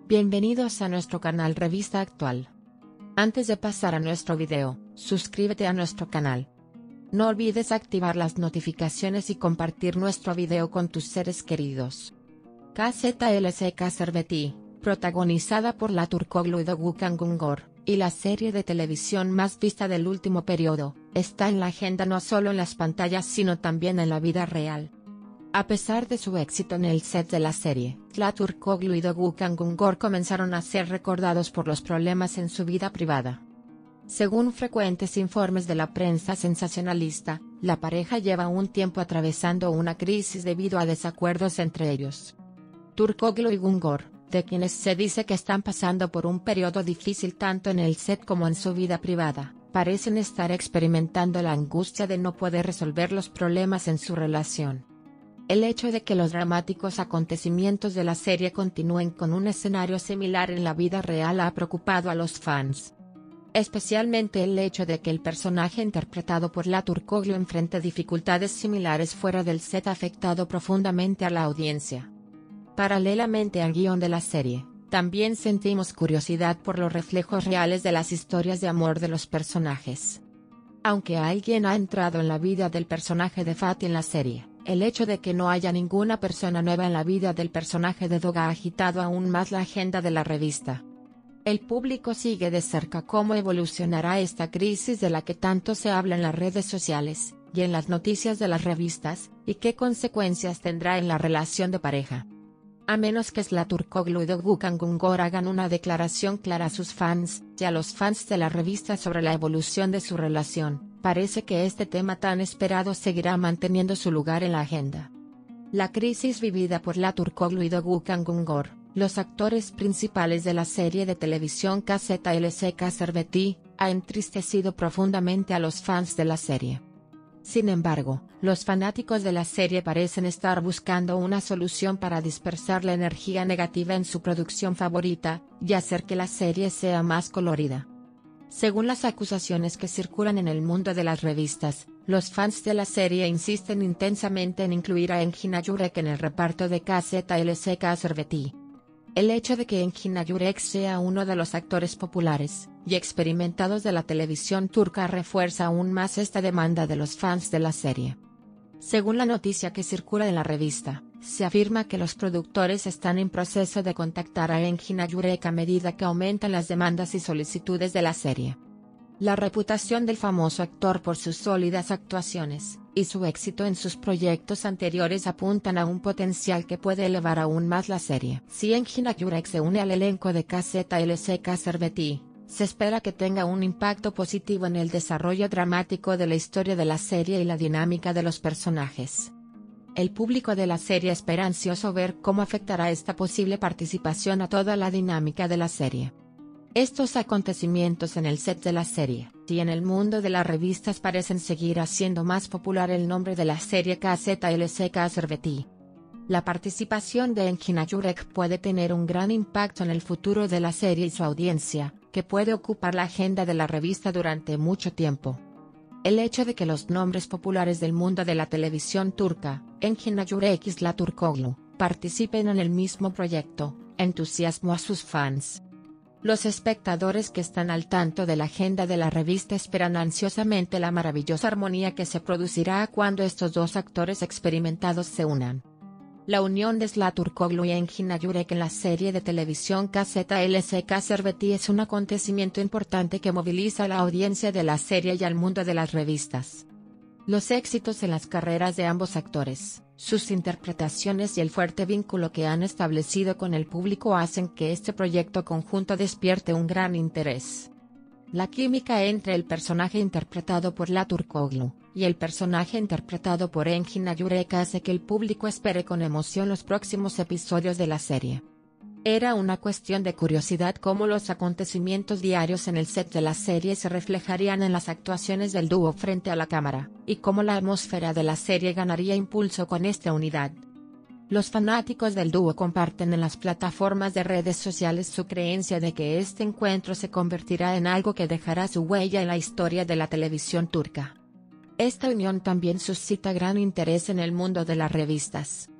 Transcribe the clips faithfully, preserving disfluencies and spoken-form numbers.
Bienvenidos a nuestro canal Revista Actual. Antes de pasar a nuestro video, suscríbete a nuestro canal. No olvides activar las notificaciones y compartir nuestro video con tus seres queridos. K Z L C K Serveti, protagonizada por la Turkoglu y Doğukan Güngör, y la serie de televisión más vista del último periodo, está en la agenda no solo en las pantallas sino también en la vida real. A pesar de su éxito en el set de la serie, la Turkoglu y Doğukan Güngör comenzaron a ser recordados por los problemas en su vida privada. Según frecuentes informes de la prensa sensacionalista, la pareja lleva un tiempo atravesando una crisis debido a desacuerdos entre ellos. Turkoglu y Güngör, de quienes se dice que están pasando por un periodo difícil tanto en el set como en su vida privada, parecen estar experimentando la angustia de no poder resolver los problemas en su relación. El hecho de que los dramáticos acontecimientos de la serie continúen con un escenario similar en la vida real ha preocupado a los fans. Especialmente el hecho de que el personaje interpretado por la Turkoglu enfrente dificultades similares fuera del set ha afectado profundamente a la audiencia. Paralelamente al guión de la serie, también sentimos curiosidad por los reflejos reales de las historias de amor de los personajes. Aunque alguien ha entrado en la vida del personaje de Fatih en la serie, el hecho de que no haya ninguna persona nueva en la vida del personaje de Doga ha agitado aún más la agenda de la revista. El público sigue de cerca cómo evolucionará esta crisis de la que tanto se habla en las redes sociales, y en las noticias de las revistas, y qué consecuencias tendrá en la relación de pareja. A menos que la Turkoglu y Doğukan Güngör hagan una declaración clara a sus fans, y a los fans de la revista sobre la evolución de su relación, parece que este tema tan esperado seguirá manteniendo su lugar en la agenda. La crisis vivida por la Turkoglu y Doğukan Güngör, los actores principales de la serie de televisión K Z L C K Serveti, ha entristecido profundamente a los fans de la serie. Sin embargo, los fanáticos de la serie parecen estar buscando una solución para dispersar la energía negativa en su producción favorita, y hacer que la serie sea más colorida. Según las acusaciones que circulan en el mundo de las revistas, los fans de la serie insisten intensamente en incluir a Engin Akyurek en el reparto de K Z L C K Serveti. El hecho de que Engin Akyurek sea uno de los actores populares y experimentados de la televisión turca refuerza aún más esta demanda de los fans de la serie. Según la noticia que circula en la revista, se afirma que los productores están en proceso de contactar a Engin Akyurek a medida que aumentan las demandas y solicitudes de la serie. La reputación del famoso actor por sus sólidas actuaciones, y su éxito en sus proyectos anteriores apuntan a un potencial que puede elevar aún más la serie. Si Engin Akyurek se une al elenco de K Z L C K Serveti, se espera que tenga un impacto positivo en el desarrollo dramático de la historia de la serie y la dinámica de los personajes. El público de la serie espera ansioso ver cómo afectará esta posible participación a toda la dinámica de la serie. Estos acontecimientos en el set de la serie y en el mundo de las revistas parecen seguir haciendo más popular el nombre de la serie K Z L C K Serveti. La participación de Engin Akyurek puede tener un gran impacto en el futuro de la serie y su audiencia, que puede ocupar la agenda de la revista durante mucho tiempo. El hecho de que los nombres populares del mundo de la televisión turca, Engin Akyurek y la Turkoglu, participen en el mismo proyecto, entusiasmó a sus fans. Los espectadores que están al tanto de la agenda de la revista esperan ansiosamente la maravillosa armonía que se producirá cuando estos dos actores experimentados se unan. La unión de Zlatan Turkoglu y Engin Akyurek en la serie de televisión K Z L C K Serveti es un acontecimiento importante que moviliza a la audiencia de la serie y al mundo de las revistas. Los éxitos en las carreras de ambos actores, sus interpretaciones y el fuerte vínculo que han establecido con el público hacen que este proyecto conjunto despierte un gran interés. La química entre el personaje interpretado por la Turkoglu y el personaje interpretado por Engin Akyurek hace que el público espere con emoción los próximos episodios de la serie. Era una cuestión de curiosidad cómo los acontecimientos diarios en el set de la serie se reflejarían en las actuaciones del dúo frente a la cámara, y cómo la atmósfera de la serie ganaría impulso con esta unidad. Los fanáticos del dúo comparten en las plataformas de redes sociales su creencia de que este encuentro se convertirá en algo que dejará su huella en la historia de la televisión turca. Esta unión también suscita gran interés en el mundo de las revistas.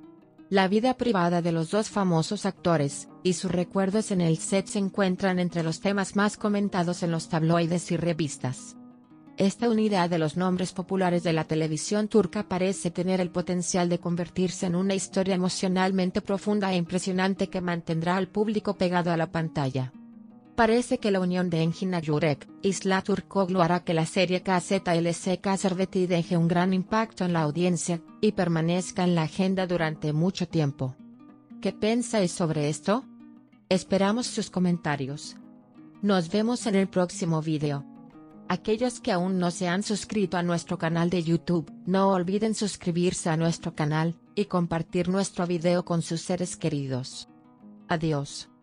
La vida privada de los dos famosos actores, y sus recuerdos en el set se encuentran entre los temas más comentados en los tabloides y revistas. Esta unidad de los nombres populares de la televisión turca parece tener el potencial de convertirse en una historia emocionalmente profunda e impresionante que mantendrá al público pegado a la pantalla. Parece que la unión de Engin Akyürek y Sıla Türkoğlu hará que la serie K Z L S K Serveti deje un gran impacto en la audiencia, y permanezca en la agenda durante mucho tiempo. ¿Qué pensáis sobre esto? Esperamos sus comentarios. Nos vemos en el próximo video. Aquellos que aún no se han suscrito a nuestro canal de YouTube, no olviden suscribirse a nuestro canal, y compartir nuestro video con sus seres queridos. Adiós.